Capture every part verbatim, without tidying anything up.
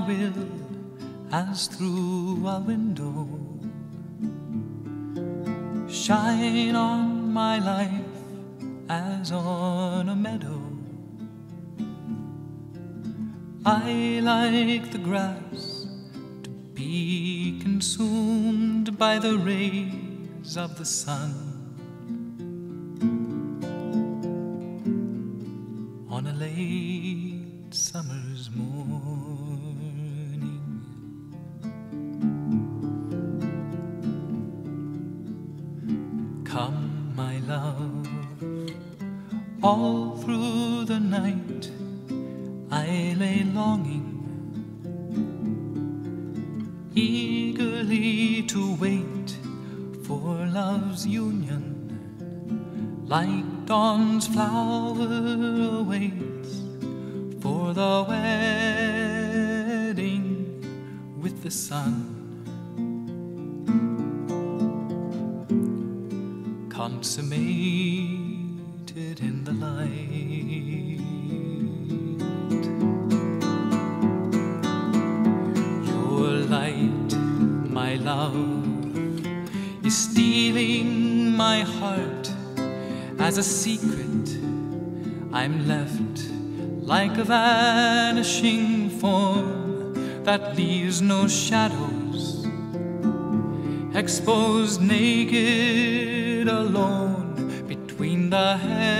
will as through a window. Shine on my life as on a meadow. I like the grass to be consumed by the rays of the sun. On a late summer's morning, come, my love, all through the night I lay longing, eagerly to wait for love's union. Like dawn's flower awaits for the wedding with the sun. Consummated in the light, your light, my love, is stealing my heart. As a secret, I'm left like a vanishing form that leaves no shadows, exposed naked alone between the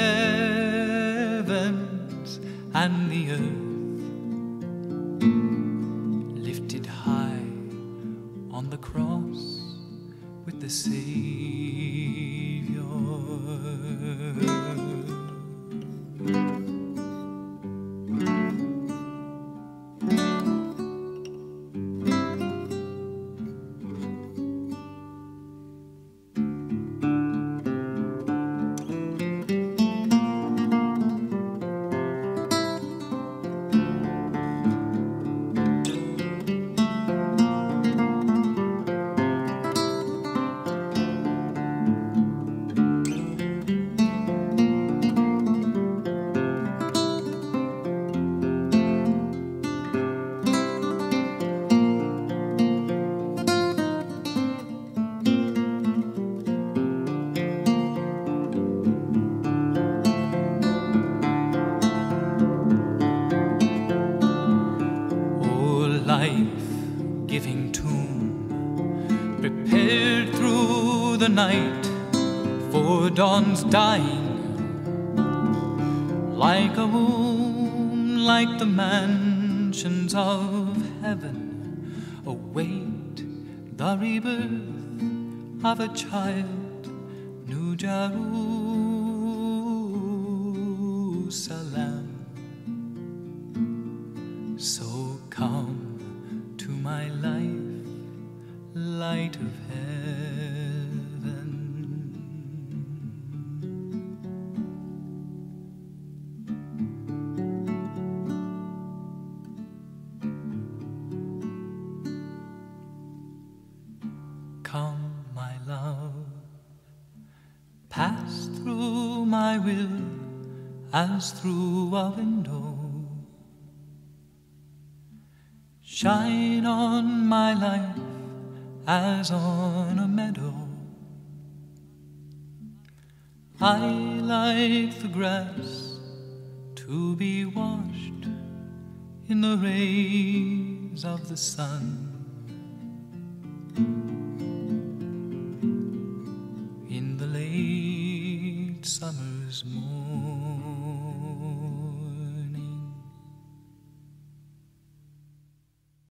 heavens and the earth, lifted high on the cross with the Savior. Life-giving tomb, prepared through the night for dawn's dying, like a womb, like the mansions of heaven, await the rebirth of a child, New Jerusalem. So come to my life, light of heaven. Come, my love, pass through my will as through a window. Shine on my life as on a meadow. I like the grass to be washed in the rays of the sun. In the late summer's morning,